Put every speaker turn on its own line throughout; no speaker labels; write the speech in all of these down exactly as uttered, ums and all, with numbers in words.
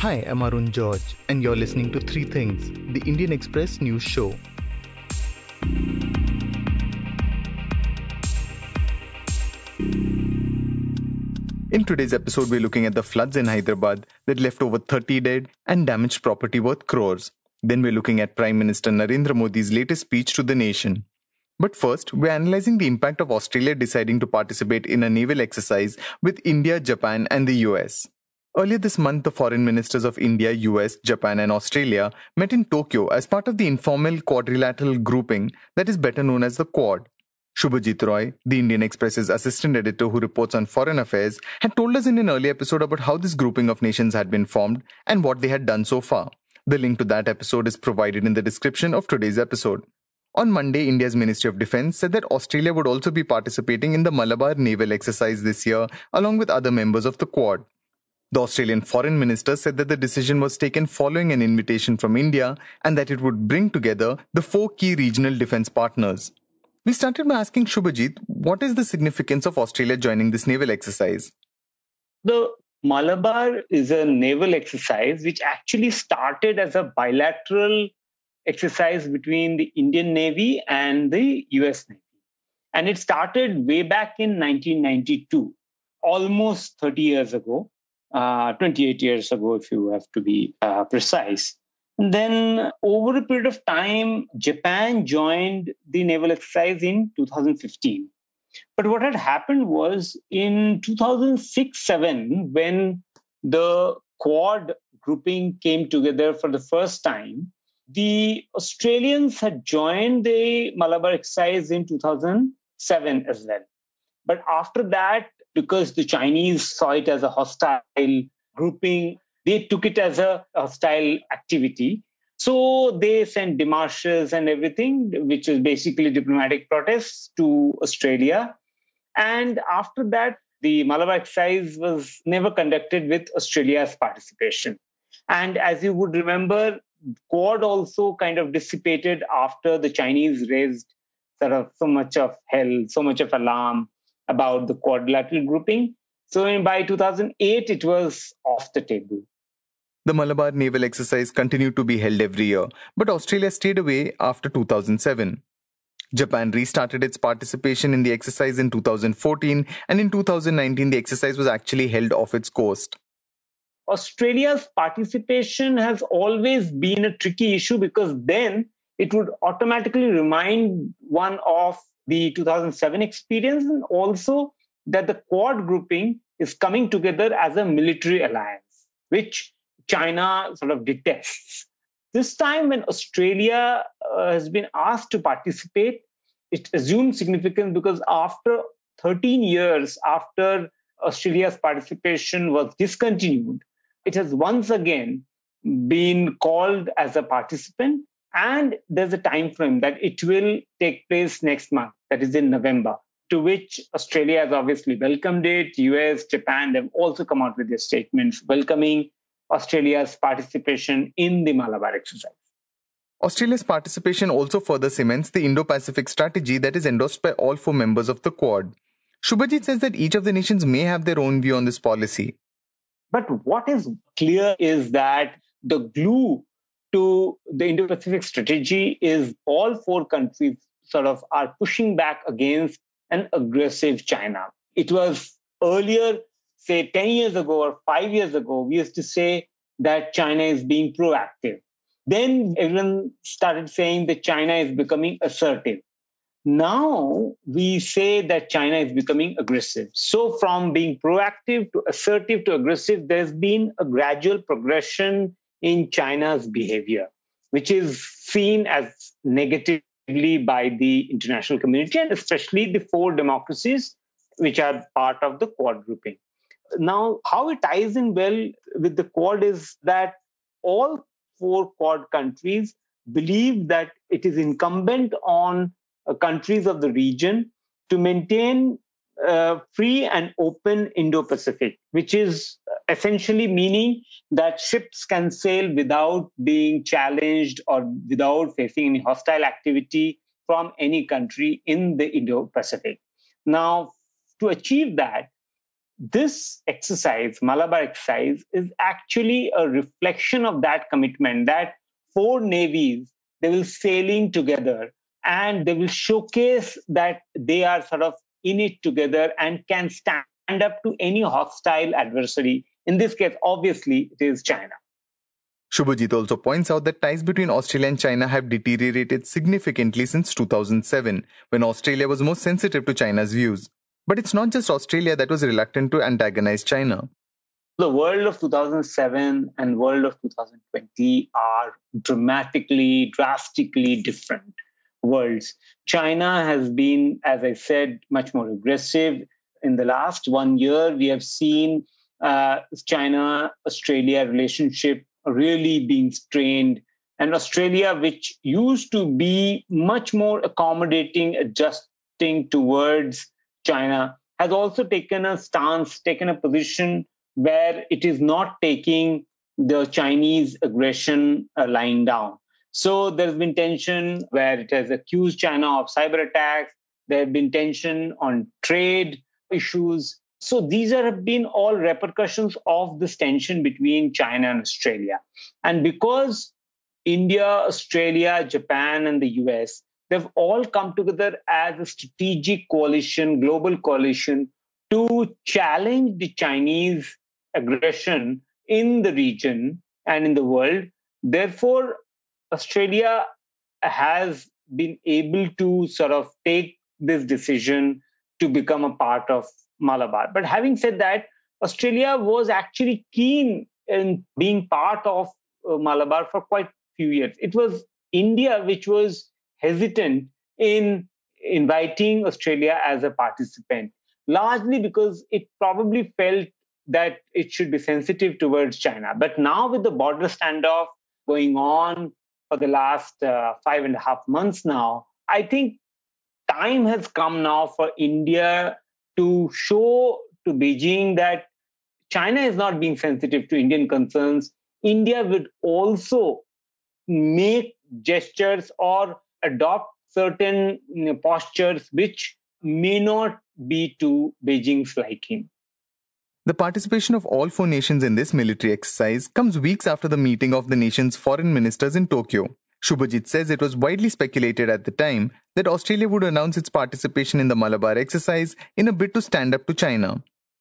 Hi, I'm Arun George, and you're listening to Three Things, the Indian Express news show. In today's episode, we're looking at the floods in Hyderabad that left over thirty dead and damaged property worth crores. Then we're looking at Prime Minister Narendra Modi's latest speech to the nation. But first, we're analyzing the impact of Australia deciding to participate in a naval exercise with India, Japan, and the U S. Earlier this month, the foreign ministers of India, U S, Japan, and Australia met in Tokyo as part of the informal quadrilateral grouping that is better known as the Quad. Shubhajit Roy, the Indian Express's assistant editor who reports on foreign affairs, had told us in an early episode about how this grouping of nations had been formed and what they had done so far. The link to that episode is provided in the description of today's episode. On Monday, India's Ministry of Defence said that Australia would also be participating in the Malabar naval exercise this year, along with other members of the Quad. The Australian Foreign Minister said that the decision was taken following an invitation from India and that it would bring together the four key regional defence partners. We started by asking Shubhajit, what is the significance of Australia joining this naval exercise?
The Malabar is a naval exercise which actually started as a bilateral exercise between the Indian Navy and the U S Navy. And it started way back in nineteen ninety-two, almost thirty years ago, uh, twenty-eight years ago, if you have to be uh, precise. And then over a period of time, Japan joined the naval exercise in two thousand fifteen. But what had happened was in two thousand six seven, when the Quad grouping came together for the first time, the Australians had joined the Malabar exercise in two thousand seven as well. But after that, because the Chinese saw it as a hostile grouping, they took it as a hostile activity. So they sent demarches and everything, which is basically diplomatic protests to Australia. And after that, the Malabar exercise was never conducted with Australia's participation. And as you would remember, Quad also kind of dissipated after the Chinese raised sort of so much of hell, so much of alarm about the quadrilateral grouping. So in, by two thousand eight, it was off the table.
The Malabar naval exercise continued to be held every year, but Australia stayed away after two thousand seven. Japan restarted its participation in the exercise in two thousand fourteen, and in two thousand nineteen, the exercise was actually held off its coast.
Australia's participation has always been a tricky issue because then it would automatically remind one of the two thousand seven experience, and also that the Quad grouping is coming together as a military alliance, which China sort of detests. This time when Australia uh, has been asked to participate, it assumes significance because after thirteen years after Australia's participation was discontinued, it has once again been called as a participant, and there's a time frame that it will take place next month, that is in November, to which Australia has obviously welcomed it. U S, Japan, they've also come out with their statements welcoming Australia's participation in the Malabar exercise.
Australia's participation also further cements the Indo-Pacific strategy that is endorsed by all four members of the Quad. Shubhajit says that each of the nations may have their own view on this policy.
But what is clear is that the glue to the Indo-Pacific strategy is all four countries sort of are pushing back against an aggressive China. It was earlier, say ten years ago or five years ago, we used to say that China is being proactive. Then everyone started saying that China is becoming assertive. Now we say that China is becoming aggressive. So from being proactive to assertive to aggressive, there's been a gradual progression in China's behavior, which is seen as negatively by the international community and especially the four democracies which are part of the Quad grouping. Now, how it ties in well with the Quad is that all four Quad countries believe that it is incumbent on uh, countries of the region to maintain uh, free and open Indo-Pacific, which is essentially meaning that ships can sail without being challenged or without facing any hostile activity from any country in the Indo-Pacific. Now, to achieve that, this exercise, Malabar exercise, is actually a reflection of that commitment that four navies, they will sailing together and they will showcase that they are sort of in it together and can stand up to any hostile adversary. In this case, obviously, it is China.
Shubhajit also points out that ties between Australia and China have deteriorated significantly since two thousand seven, when Australia was more sensitive to China's views. But it's not just Australia that was reluctant to antagonize China.
The world of two thousand seven and world of two thousand twenty are dramatically, drastically different worlds. China has been, as I said, much more aggressive. In the last one year, we have seen uh, China-Australia relationship really being strained. And Australia, which used to be much more accommodating, adjusting towards China, has also taken a stance, taken a position where it is not taking the Chinese aggression uh, lying down. So there's been tension where it has accused China of cyber attacks. There have been tension on trade issues. So these have been all repercussions of this tension between China and Australia. And because India, Australia, Japan, and the U S, they've all come together as a strategic coalition, global coalition, to challenge the Chinese aggression in the region and in the world. Therefore, Australia has been able to sort of take this decision to become a part of Malabar. But having said that, Australia was actually keen in being part of uh, Malabar for quite a few years. It was India which was hesitant in inviting Australia as a participant, largely because it probably felt that it should be sensitive towards China. But now with the border standoff going on for the last uh, five and a half months now, I think time has come now for India to show to Beijing that China is not being sensitive to Indian concerns. India would also make gestures or adopt certain you know, postures which may not be to Beijing's liking.
The participation of all four nations in this military exercise comes weeks after the meeting of the nation's foreign ministers in Tokyo. Shubhajit says it was widely speculated at the time that Australia would announce its participation in the Malabar exercise in a bid to stand up to China.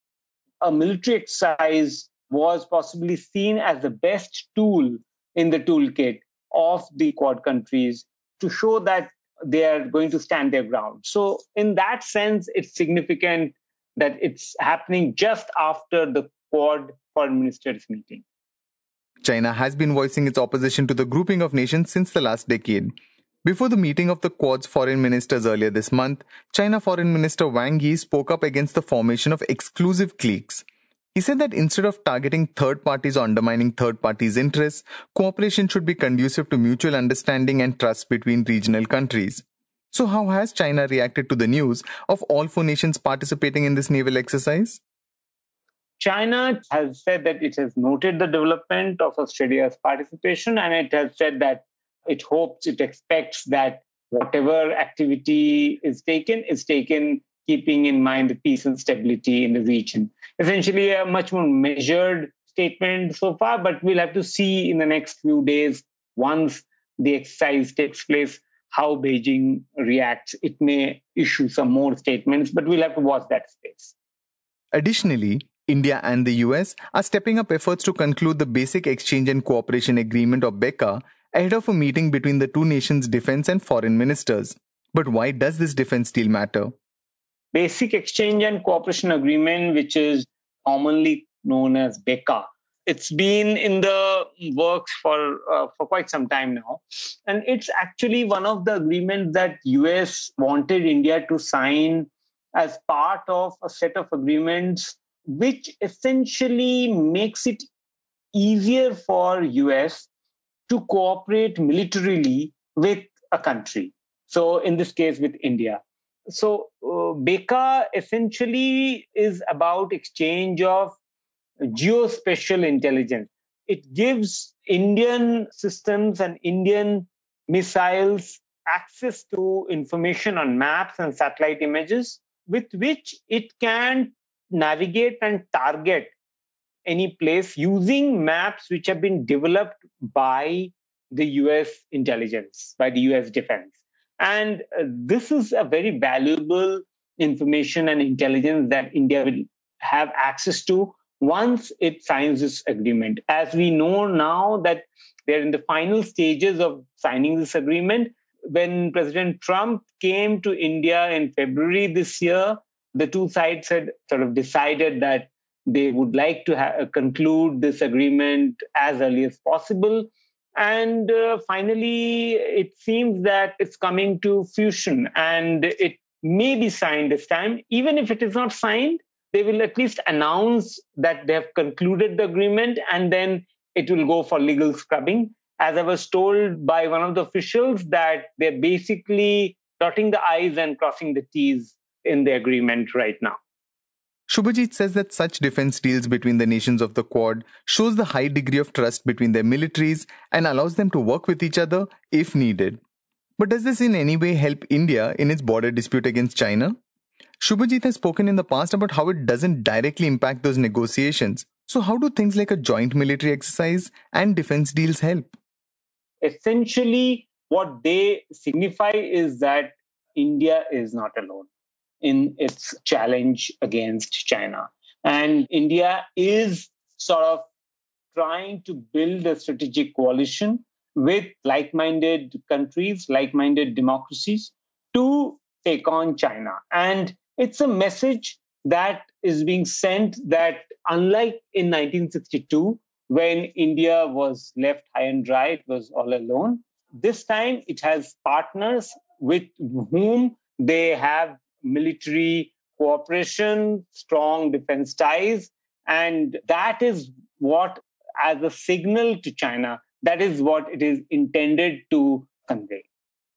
A military exercise was possibly seen as the best tool in the toolkit of the Quad countries to show that they are going to stand their ground. So in that sense, it's significant that it's happening just after the Quad foreign ministers meeting.
China has been voicing its opposition to the grouping of nations since the last decade. Before the meeting of the Quad's foreign ministers earlier this month, China Foreign Minister Wang Yi spoke up against the formation of exclusive cliques. He said that instead of targeting third parties or undermining third parties' interests, cooperation should be conducive to mutual understanding and trust between regional countries. So how has China reacted to the news of all four nations participating in this naval exercise?
China has said that it has noted the development of Australia's participation, and it has said that it hopes, it expects that whatever activity is taken is taken keeping in mind the peace and stability in the region. Essentially, a much more measured statement so far, but we'll have to see in the next few days, once the exercise takes place, how Beijing reacts. It may issue some more statements, but we'll have to watch that space.
Additionally, India and the U S are stepping up efforts to conclude the Basic Exchange and Cooperation Agreement or B E C A ahead of a meeting between the two nations' defense and foreign ministers. But why does this defense deal matter?
Basic Exchange and Cooperation Agreement, which is commonly known as B E C A, it's been in the works for uh, for quite some time now. And it's actually one of the agreements that U S wanted India to sign as part of a set of agreements which essentially makes it easier for U S to cooperate militarily with a country. So in this case, with India. So uh, B E C A essentially is about exchange of geospatial intelligence. It gives Indian systems and Indian missiles access to information on maps and satellite images with which it can navigate and target any place using maps which have been developed by the U S intelligence, by the U S defense. And uh, this is a very valuable information and intelligence that India will have access to once it signs this agreement. As we know now that they're in the final stages of signing this agreement, when President Trump came to India in February this year, the two sides had sort of decided that they would like to ha- conclude this agreement as early as possible. And uh, finally, it seems that it's coming to fruition and it may be signed this time. Even if it is not signed, they will at least announce that they have concluded the agreement, and then it will go for legal scrubbing. As I was told by one of the officials, that they're basically dotting the I's and crossing the T's in the agreement right now.
Shubhajit says that such defense deals between the nations of the Quad shows the high degree of trust between their militaries and allows them to work with each other if needed. But does this in any way help India in its border dispute against China? Shubhajit has spoken in the past about how it doesn't directly impact those negotiations. So how do things like a joint military exercise and defense deals help?
Essentially, what they signify is that India is not alone in its challenge against China. And India is sort of trying to build a strategic coalition with like-minded countries, like-minded democracies to take on China. And it's a message that is being sent that, unlike in nineteen sixty-two, when India was left high and dry, it was all alone, this time it has partners with whom they have military cooperation, strong defense ties, and that is what, as a signal to China, that is what it is intended to convey.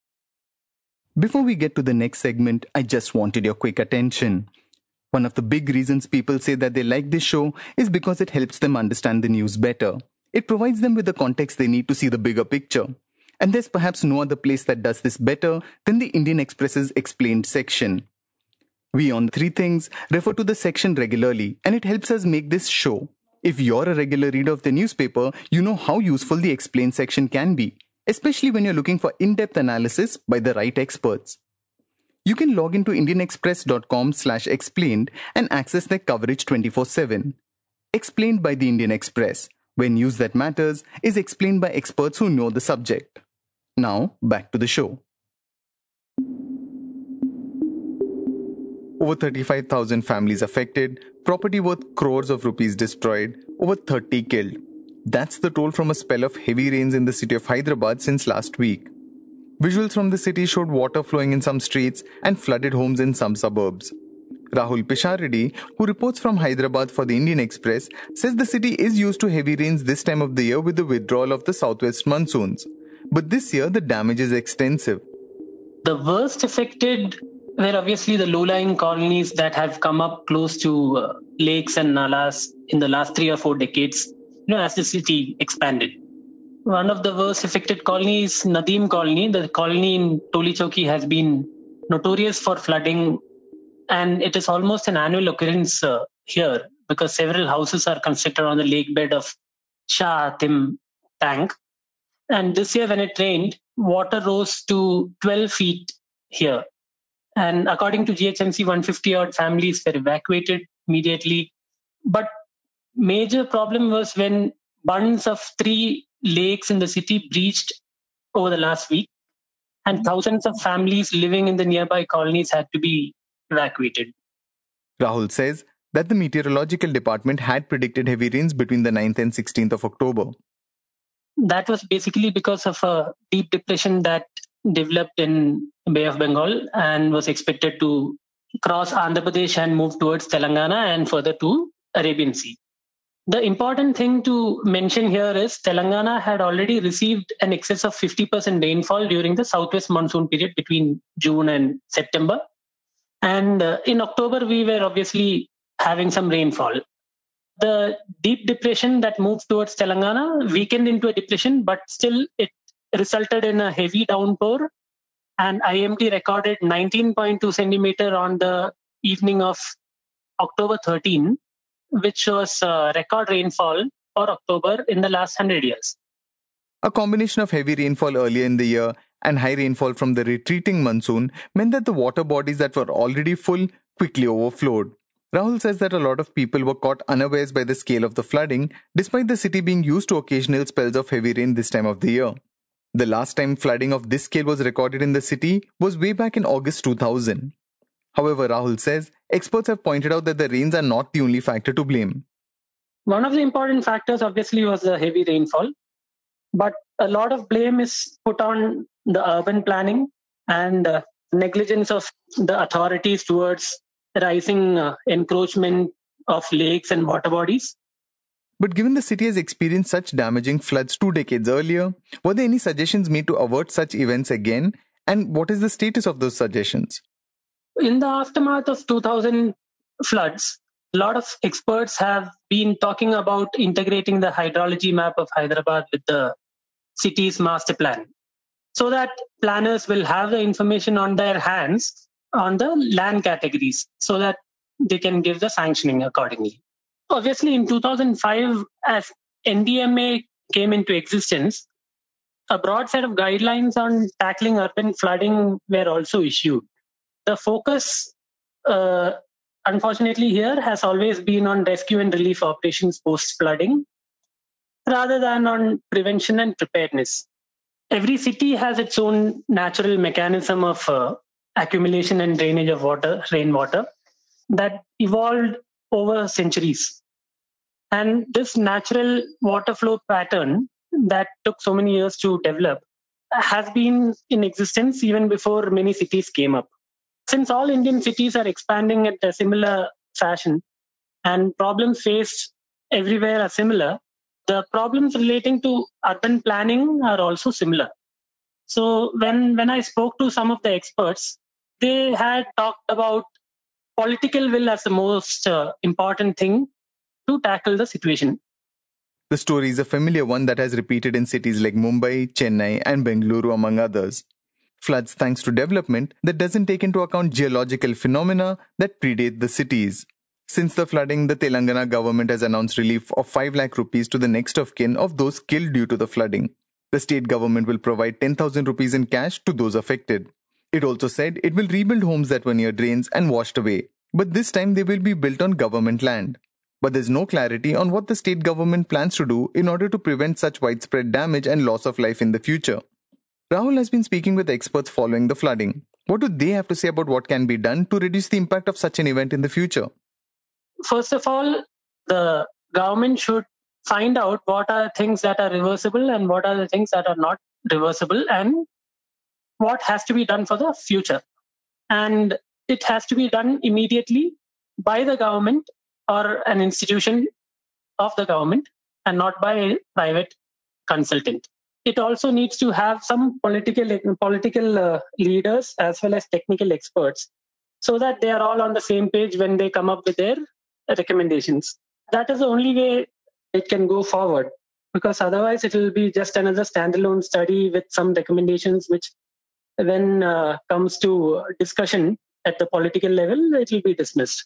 Before we get to the next segment, I just wanted your quick attention. One of the big reasons people say that they like this show is because it helps them understand the news better. It provides them with the context they need to see the bigger picture. And there's perhaps no other place that does this better than the Indian Express's Explained section. We on Three Things refer to the section regularly, and it helps us make this show. If you're a regular reader of the newspaper, you know how useful the Explained section can be, especially when you're looking for in-depth analysis by the right experts. You can log into indianexpress.com slash explained and access their coverage twenty-four seven. Explained by the Indian Express, where news that matters is explained by experts who know the subject. Now, back to the show. Over thirty-five thousand families affected, property worth crores of rupees destroyed, over thirty killed. That's the toll from a spell of heavy rains in the city of Hyderabad since last week. Visuals from the city showed water flowing in some streets and flooded homes in some suburbs. Rahul Pishareddy, who reports from Hyderabad for the Indian Express, says the city is used to heavy rains this time of the year with the withdrawal of the southwest monsoons. But this year, the damage is extensive.
The worst affected were obviously the low-lying colonies that have come up close to uh, lakes and nalas in the last three or four decades, you know, as the city expanded. One of the worst affected colonies, Nadeem Colony, the colony in Toli Chowki, has been notorious for flooding, and it is almost an annual occurrence uh, here because several houses are constructed on the lake bed of Shah Atim Tank. And this year when it rained, water rose to twelve feet here. And according to G H M C, one hundred fifty odd families were evacuated immediately. But major problem was when bunds of three lakes in the city breached over the last week, and thousands of families living in the nearby colonies had to be evacuated.
Rahul says that the meteorological department had predicted heavy rains between the ninth and sixteenth of October.
That was basically because of a deep depression that developed in Bay of Bengal and was expected to cross Andhra Pradesh and move towards Telangana and further to Arabian Sea. The important thing to mention here is Telangana had already received an excess of fifty percent rainfall during the southwest monsoon period between June and September. And uh, in October, we were obviously having some rainfall. The deep depression that moved towards Telangana weakened into a depression, but still it resulted in a heavy downpour. And I M D recorded nineteen point two centimeter on the evening of October thirteenth, which was uh, record rainfall for October in the last one hundred years.
A combination of heavy rainfall earlier in the year and high rainfall from the retreating monsoon meant that the water bodies that were already full quickly overflowed. Rahul says that a lot of people were caught unawares by the scale of the flooding, despite the city being used to occasional spells of heavy rain this time of the year. The last time flooding of this scale was recorded in the city was way back in August two thousand. However, Rahul says experts have pointed out that the rains are not the only factor to blame.
One of the important factors obviously was the heavy rainfall, but a lot of blame is put on the urban planning and uh, negligence of the authorities towards rising uh, encroachment of lakes and water bodies.
But given the city has experienced such damaging floods two decades earlier, were there any suggestions made to avert such events again? And what is the status of those suggestions?
In the aftermath of two thousand floods, a lot of experts have been talking about integrating the hydrology map of Hyderabad with the city's master plan, so that planners will have the information on their hands on the land categories, so that they can give the sanctioning accordingly. Obviously, in two thousand five, as N D M A came into existence, a broad set of guidelines on tackling urban flooding were also issued. The focus, uh, unfortunately, here has always been on rescue and relief operations post-flooding, rather than on prevention and preparedness. Every city has its own natural mechanism of uh, accumulation and drainage of water, rainwater, that evolved over centuries. And this natural water flow pattern that took so many years to develop has been in existence even before many cities came up. Since all Indian cities are expanding at a similar fashion and problems faced everywhere are similar, the problems relating to urban planning are also similar. So when, when I spoke to some of the experts, they had talked about political will as the most uh, important thing to tackle the situation.
The story is a familiar one that has repeated in cities like Mumbai, Chennai, and Bengaluru, among others. Floods thanks to development that doesn't take into account geological phenomena that predate the cities. Since the flooding, the Telangana government has announced relief of five lakh rupees to the next of kin of those killed due to the flooding. The state government will provide ten thousand rupees in cash to those affected. It also said it will rebuild homes that were near drains and washed away, but this time they will be built on government land. But there's no clarity on what the state government plans to do in order to prevent such widespread damage and loss of life in the future. Rahul has been speaking with experts following the flooding. What do they have to say about what can be done to reduce the impact of such an event in the future?
First of all, the government should find out what are things that are reversible and what are the things that are not reversible, and what has to be done for the future. And it has to be done immediately by the government or an institution of the government and not by a private consultant. It also needs to have some political political uh, leaders as well as technical experts, so that they are all on the same page when they come up with their recommendations. That is the only way it can go forward, because otherwise it will be just another standalone study with some recommendations which when uh, comes to discussion at the political level, it will be dismissed.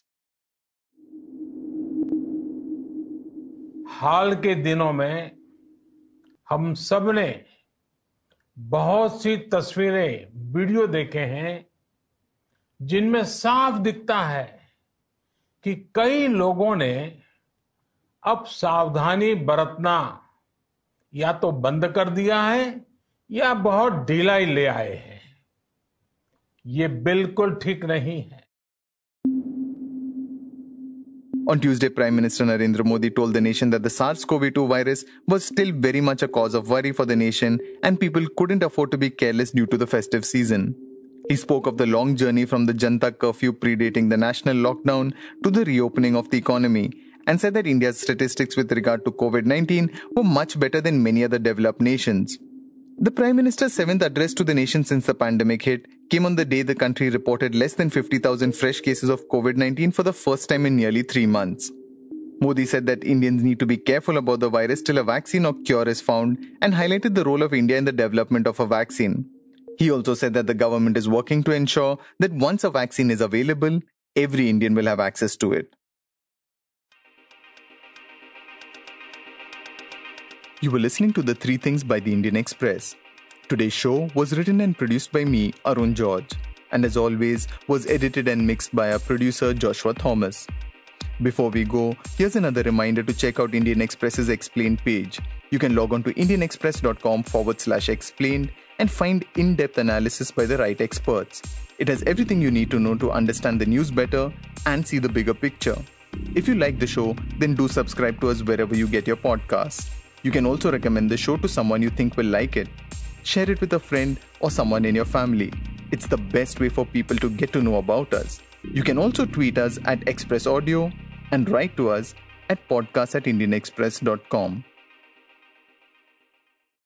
हाल के दिनों में हम सब ने बहुत सी तस्वीरें, video देखे हैं जिनमें साफ दिखता है कि कई लोगों ने अब सावधानी बरतना या तो बंद कर दिया है या बहुत ढिलाई ले आए हैं। ये बिल्कुल ठीक नहीं है।
On Tuesday, Prime Minister Narendra Modi told the nation that the SARS-C o V two virus was still very much a cause of worry for the nation and people couldn't afford to be careless due to the festive season. He spoke of the long journey from the Janata curfew predating the national lockdown to the reopening of the economy and said that India's statistics with regard to COVID nineteen were much better than many other developed nations. The Prime Minister's seventh address to the nation since the pandemic hit came on the day the country reported less than fifty thousand fresh cases of COVID nineteen for the first time in nearly three months. Modi said that Indians need to be careful about the virus till a vaccine or cure is found and highlighted the role of India in the development of a vaccine. He also said that the government is working to ensure that once a vaccine is available, every Indian will have access to it. You were listening to The Three Things by the Indian Express. Today's show was written and produced by me, Arun George, and as always, was edited and mixed by our producer, Joshua Thomas. Before we go, here's another reminder to check out Indian Express's Explained page. You can log on to indianexpress.com forward slash explained and find in-depth analysis by the right experts. It has everything you need to know to understand the news better and see the bigger picture. If you like the show, then do subscribe to us wherever you get your podcasts. You can also recommend the show to someone you think will like it. Share it with a friend or someone in your family. It's the best way for people to get to know about us. You can also tweet us at Express Audio and write to us at podcast at indianexpress dot com.